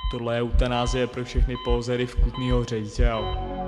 Tohle je eutanázie pro všechny pózery v Kutný Hoře, čau.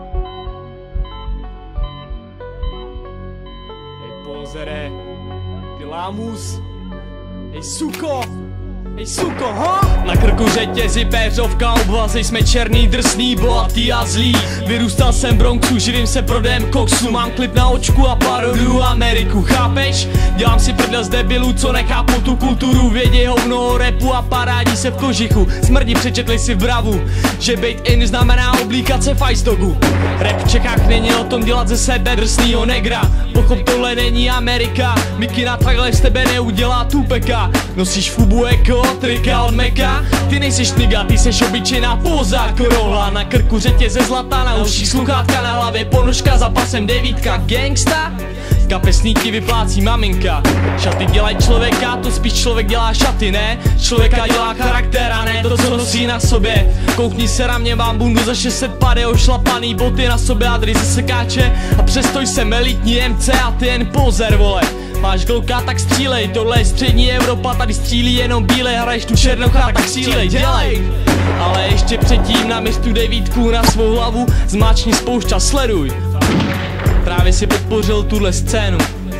Hej pózere, ty lámus, hej suko, ho! Na krku řetězy, péřovka, obvazy, jsme černý, drsný, bohatý a zlý. Vyrůstal jsem v Bronxu, živím se prodejem koksu, mám klip na očku a paroduju Ameriku, chápeš? Dělám si prdel z debilů, co nechápou tu kulturu, vědí hovno repu a parádí se v kožichu. Smrdí přečetli si v Bravu, že bejt in znamená oblíkat se v Ice Dogu. Rap v Čechách není o tom dělat ze sebe drsnýho negra. Pochop, tohle není Amerika, mikina takhle z tebe neudělá Tupeka. Nosíš fubu eko, trika od Meka. Ty nejseš niga, ty seš obyčejná póza korola. Na krku řetěze zlatá, na uších sluchátka, na hlavě ponožka, za pasem devítka. Gangsta? Kapesníky vyplácí maminka. Šaty dělají člověka, to spíš člověk dělá šaty, ne? Člověka dělá charakter a ne to, co nosí na sobě. Koukni se na mě, mám bundu za 600 pade, ošlapaný boty na sobě a dry ze sekáče. A přesto jsem elitní MC a ty jen pozer, vole. Máš glouka, tak střílej, tohle je střední Evropa, tady střílí jenom bílé, hraješ tu černocha, tak střílej, dělej. Ale ještě předtím naměř tu devítku na svou hlavu, zmáčkni spoušť a sleduj. Právě si podpořil tuhle scénu.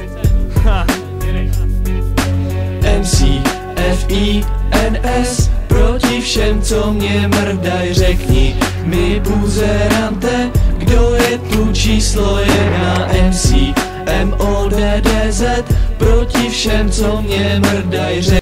MCFINS proti všem, co mě mrdaj, řekni mi buzerante, kdo je tu číslo 1. MODDZ proti všem, co mě mrdaj, řekni